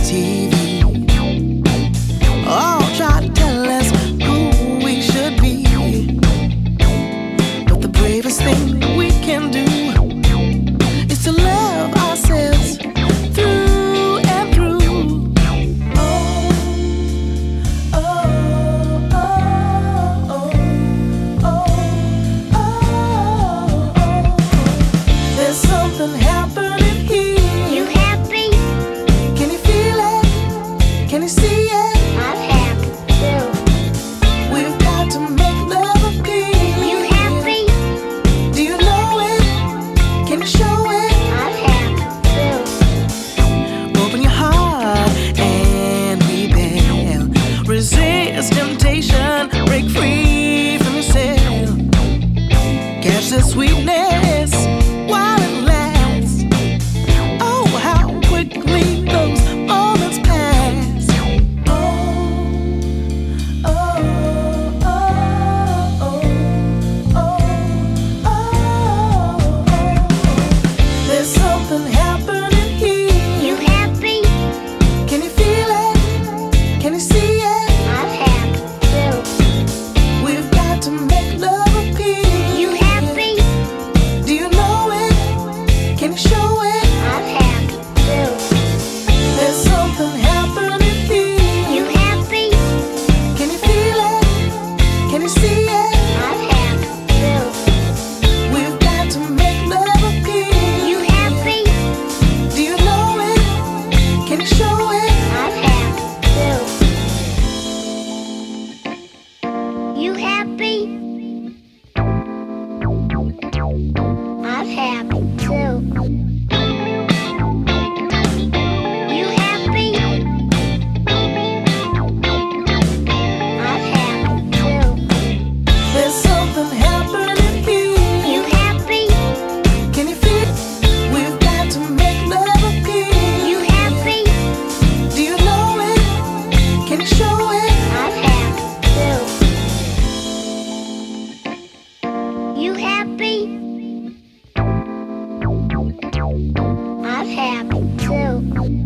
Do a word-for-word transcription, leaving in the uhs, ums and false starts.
T V. All try to tell us who we should be, but the bravest thing we can do is to love ourselves through and through. Oh, oh, oh, oh, oh, oh, oh. There's something happening here. You happy? Can you feel it? Can you see it? I'm happy too. We've got to make love appear. You happy? Do you know it? Can you show it? I'm happy too. Open your heart and rebel. Resist temptation. Break free from yourself. Catch the sweetness while it lasts. Oh, how quickly those moments pass. Oh, oh, oh, oh, oh, oh, oh. There's something happening here. You happy? Can you feel it? Can you see it? I'm happy too. We've got to make love appear. You happy? Do you know it? Can you show it? I'm happy too. There's something happening here. You happy? Can you feel it? Can you see it? I'm happy too. We've got to make love appear. You happy? Do you know it? Can you show it? I'm happy too. You happy? I'm happy too. You happy? I'm happy too. There's something happening here. You happy? Can you feel it? We've got to make love appear. You happy? Do you know it? Can you show it? I'm happy too. You happy? I'm happy too.